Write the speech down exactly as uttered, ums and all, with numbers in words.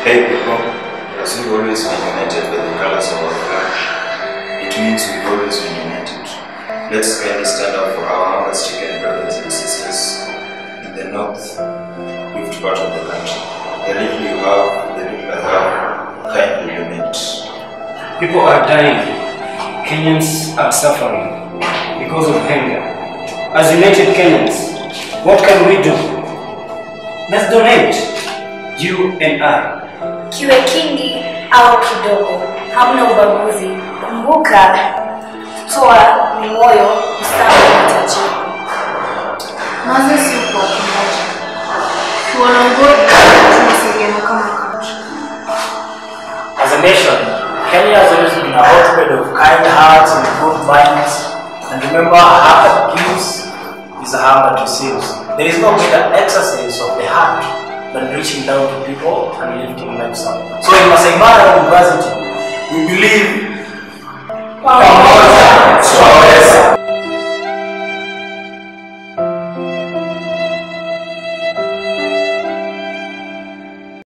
Hey people, as we've always been united by the colors of our flag, it means we've always been united. Let's kindly stand up for our hunger-stricken brothers and sisters in the north, rift part of the country. The little you have, the little I have, kindly donate. People are dying. Kenyans are suffering because of hunger. As united Kenyans, what can we do? Let's donate, you and I. Kiwe kingi au kidogo, hamna ubaguzi. Kumbuka, toa ni moyo, usawa ni tajiri. Maze si kwa kimoja. Tuongoze tunasaidiana kama country. As a nation, Kenya has always been a hotbed of kind hearts and good minds. And remember, a heart that gives is a heart that receives. There is no greater exercise of the heart than reaching down to people and lifting lives up. So in Masai Mara University, we believe